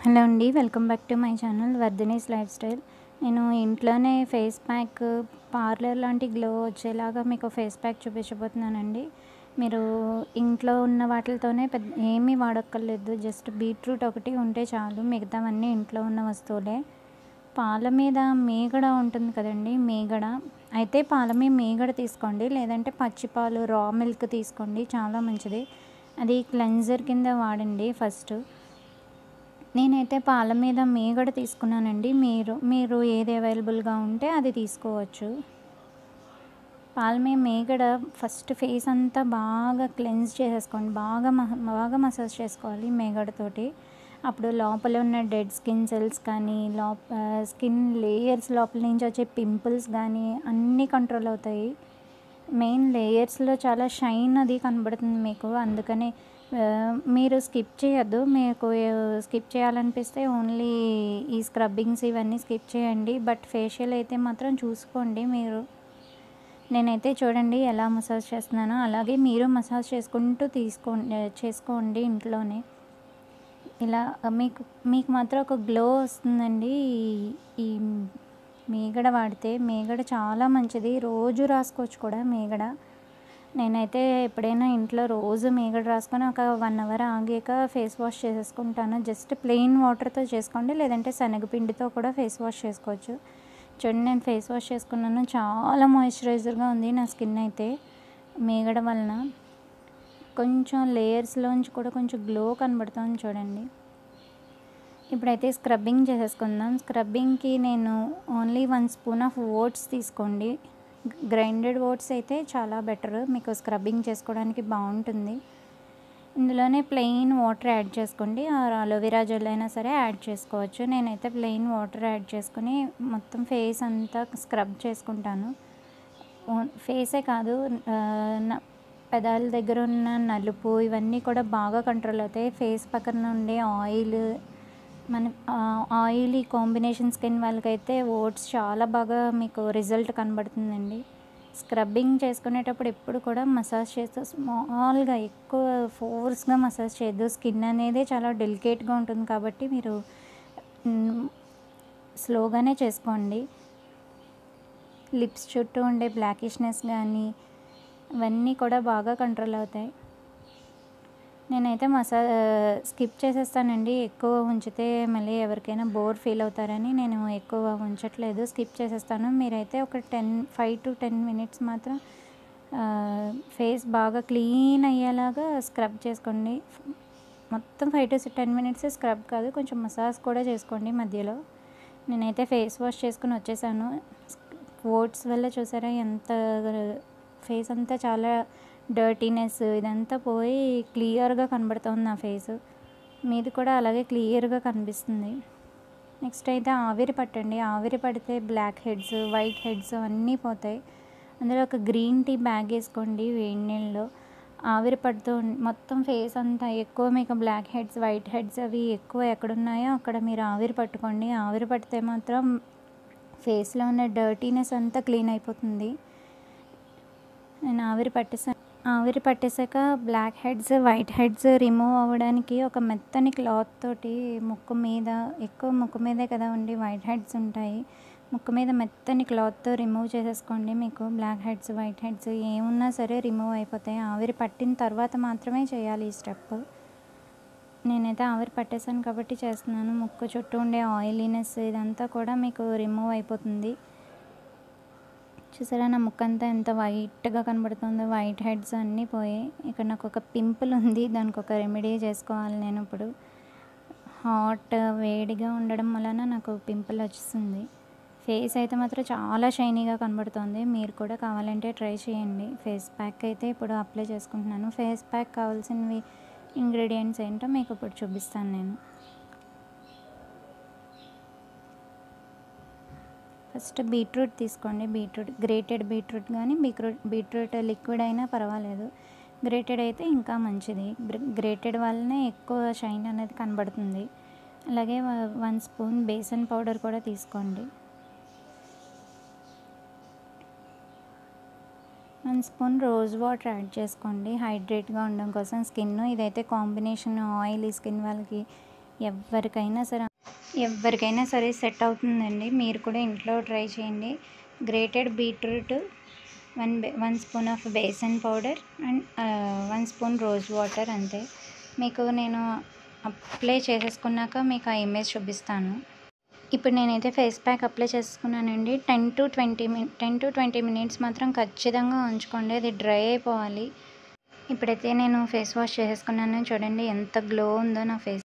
Hello అండి. Welcome back to my channel Vardhini's life style. నేను ఇంట్లోనే ఫేస్ ప్యాక్ పార్లర్ లాంటి గ్లో వచ్చేలాగా మీకు ఫేస్ ప్యాక్ చూపించబోతున్నానండి. మీరు ఇంట్లో ఉన్న వాటితోనే ఏమీ వాడక్కర్లేదు. జస్ట్ బీట్రూట్ ఒకటి ఉంటే చాలు. మిగతావన్నీ ఇంట్లో ఉన్న వస్తువులే. పాల మీద మీగడ ఉంటుంది కదండి, మీగడ అయితే పాల మీద మీగడ తీసుకోండి, లేదంటే పచ్చిపాలు రా మిల్క్ తీసుకోండి, చాలా మంచిది. అది క్లెన్జర్ కింద వాడండి ఫస్ట్. నేనైతే పాల మీద మీగడ తీసుకున్నానండి. మీరు ఏది అవైలబుల్గా ఉంటే అది తీసుకోవచ్చు. పాల మీద మీగడ ఫస్ట్ ఫేస్ అంతా బాగా క్లెన్స్ చేసేసుకోండి. బాగా మసాజ్ చేసుకోవాలి మీగడతోటి. అప్పుడు లోపల ఉన్న డెడ్ స్కిన్ సెల్స్ కానీ స్కిన్ లేయర్స్ లోపల నుంచి వచ్చే పింపుల్స్ కానీ అన్నీ కంట్రోల్ అవుతాయి. మెయిన్ లేయర్స్లో చాలా షైన్ అది కనబడుతుంది మీకు. అందుకని మీరు స్కిప్ చేయొద్దు. మీకు స్కిప్ చేయాలనిపిస్తే ఓన్లీ ఈ స్క్రబ్బింగ్స్ ఇవన్నీ స్కిప్ చేయండి. బట్ ఫేషియల్ అయితే మాత్రం చూసుకోండి మీరు. నేనైతే చూడండి ఎలా మసాజ్ చేస్తున్నానో అలాగే మీరు మసాజ్ చేసుకుంటూ చేసుకోండి ఇంట్లోనే. ఇలా మీకు మాత్రం ఒక గ్లో వస్తుందండి. ఈ మీగడ వాడితే మీగడ చాలా మంచిది. రోజు రాసుకోవచ్చు కూడా మీగడ. నేనైతే ఎప్పుడైనా ఇంట్లో రోజు మీగడ రాసుకొని ఒక 1 అవర్ ఆగాక ఫేస్ వాష్ చేసేసుకుంటాను. జస్ట్ ప్లెయిన్ వాటర్తో చేసుకోండి, లేదంటే శనగపిండితో కూడా ఫేస్ వాష్ చేసుకోవచ్చు. చూడండి, నేను ఫేస్ వాష్ చేసుకున్నాను. చాలా మాయిశ్చరైజర్గా ఉంది నా స్కిన్ అయితే మీగడ వలన. కొంచెం లేయర్స్లోంచి కూడా కొంచెం గ్లో కనబడుతుంది చూడండి. ఇప్పుడైతే స్క్రబ్బింగ్ చేసేసుకుందాం. స్క్రబ్బింగ్కి నేను ఓన్లీ 1 స్పూన్ ఆఫ్ ఓట్స్ తీసుకోండి. గ్రైండెడ్ ఓట్స్ అయితే చాలా బెటర్, మీకు స్క్రబ్బింగ్ చేసుకోవడానికి బాగుంటుంది. ఇందులోనే ప్లెయిన్ వాటర్ యాడ్ చేసుకోండి, అలోవెరా జెల్ అయినా సరే యాడ్ చేసుకోవచ్చు. నేనైతే ప్లెయిన్ వాటర్ యాడ్ చేసుకుని మొత్తం ఫేస్ అంతా స్క్రబ్ చేసుకుంటాను. ఫేసే కాదు, పెదాల దగ్గర ఉన్న నలుపు ఇవన్నీ కూడా బాగా కంట్రోల్ అవుతాయి. ఫేస్ పక్కన ఉండే ఆయిలీ కాంబినేషన్ స్కిన్ వాళ్ళకైతే ఓట్స్ చాలా బాగా మీకు రిజల్ట్ కనబడుతుందండి. స్క్రబ్బింగ్ చేసుకునేటప్పుడు ఎప్పుడు కూడా మసాజ్ చేస్తూ స్మాల్గా, ఎక్కువ ఫోర్స్గా మసాజ్ చేయొద్దు. స్కిన్ అనేది చాలా డెలికేట్గా ఉంటుంది కాబట్టి మీరు స్లోగానే చేసుకోండి. లిప్స్ చుట్టూ ఉండే బ్లాకిష్నెస్ కానీ ఇవన్నీ కూడా బాగా కంట్రోల్ అవుతాయి. నేనైతే స్కిప్ చేసేస్తానండి. ఎక్కువ ఉంచితే మళ్ళీ ఎవరికైనా బోర్ ఫీల్ అవుతారని నేను ఎక్కువ ఉంచట్లేదు, స్కిప్ చేసేస్తాను. మీరైతే ఒక 5 to 10 మినిట్స్ మాత్రం ఫేస్ బాగా క్లీన్ అయ్యేలాగా స్క్రబ్ చేసుకోండి. మొత్తం 5 to 10 మినిట్స్ స్క్రబ్ కాదు, కొంచెం మసాజ్ కూడా చేసుకోండి మధ్యలో. నేనైతే ఫేస్ వాష్ చేసుకుని వచ్చేసాను. ఓట్స్ వల్ల చూసారా ఎంత ఫేస్ అంతా చాలా డర్టీనెస్ ఇదంతా పోయి క్లియర్గా కనబడుతుంది నా ఫేస్. మీది కూడా అలాగే క్లియర్గా కనిపిస్తుంది. నెక్స్ట్ అయితే ఆవిరి పట్టండి. ఆవిరి పడితే బ్లాక్ హెడ్స్, వైట్ హెడ్స్ అన్నీ పోతాయి. అందులో ఒక గ్రీన్ టీ బ్యాగ్ వేసుకోండి వేడి నీళ్ళలో. ఆవిరి పడుతూ మొత్తం ఫేస్ అంతా ఎక్కువ మీకు బ్లాక్ హెడ్స్, వైట్ హెడ్స్ అవి ఎక్కువ ఎక్కడున్నాయో అక్కడ మీరు ఆవిరి పట్టుకోండి. ఆవిరి పడితే మాత్రం ఫేస్లో ఉన్న డర్టీనెస్ అంతా క్లీన్ అయిపోతుంది. నేను ఆవిరి పట్టేసాక black heads, white heads remove అవ్వడానికి ఒక మెత్తని క్లాత్ తోటి ముక్కు మీదే కదా ఉండి వైట్ హెడ్స్ ఉంటాయి. ముక్కు మీద మెత్తని క్లాత్తో రిమూవ్ చేసేసుకోండి. మీకు బ్లాక్ హెడ్స్, వైట్ హెడ్స్ ఏమున్నా సరే రిమూవ్ అయిపోతాయి. ఆవిరి పట్టిన తర్వాత మాత్రమే చేయాలి ఈ స్టెప్. నేనైతే ఆవిరి పట్టేసాను కాబట్టి చేస్తున్నాను. ముక్కు చుట్టూ ఉండే ఆయిలీనెస్ ఇదంతా కూడా మీకు రిమూవ్ అయిపోతుంది. చూసారా నా ముక్కు అంతా ఎంత వైట్గా కనబడుతుందో, వైట్ హెడ్స్ అన్నీ పోయాయి. ఇక్కడ నాకు ఒక పింపుల్ ఉంది, దానికి ఒక రెమెడీ చేసుకోవాలి నేను ఇప్పుడు. వేడిగా ఉండడం వలన నాకు పింపుల్ వచ్చేసింది. ఫేస్ అయితే మాత్రం చాలా షైనీగా కనబడుతుంది. మీరు కూడా కావాలంటే ట్రై చేయండి. ఫేస్ ప్యాక్ అయితే ఇప్పుడు అప్లై చేసుకుంటున్నాను. ఫేస్ ప్యాక్ కావాల్సినవి ఇంగ్రీడియంట్స్ ఏంటో మీకు ఇప్పుడు చూపిస్తాను నేను. ఫస్ట్ బీట్రూట్ తీసుకోండి. గ్రేటెడ్ బీట్రూట్ కానీ బీట్రూట్ లిక్విడ్ అయినా పర్వాలేదు. గ్రేటెడ్ అయితే ఇంకా మంచిది. గ్రేటెడ్ వల్లనే ఎక్కువ షైన్ అనేది కనబడుతుంది. అలాగే 1 స్పూన్ బేసన్ పౌడర్ కూడా తీసుకోండి. 1 స్పూన్ రోజ్ వాటర్ యాడ్ చేసుకోండి హైడ్రేట్గా ఉండడం కోసం స్కిన్. ఇదైతే కాంబినేషన్ ఆయిలీ స్కిన్ వాళ్ళకి ఎవరికైనా సరే సెట్ అవుతుందండి. మీరు కూడా ఇంట్లో ట్రై చేయండి. Grated beetroot, 1 spoon of besan powder and 1 spoon rose water అంతే. మీకు నేను అప్లై చేసేసుకున్నాక మీకు ఆ ఇమేజ్ చూపిస్తాను. ఇప్పుడు నేనైతే ఫేస్ ప్యాక్ అప్లై చేసుకున్నానండి. 10 to 20 మినిట్స్ మాత్రం ఖచ్చితంగా ఉంచుకోండి, అది డ్రై అయిపోవాలి. ఇప్పుడైతే నేను ఫేస్ వాష్ చేసేసుకున్నాను. చూడండి ఎంత గ్లో ఉందో నా ఫేస్.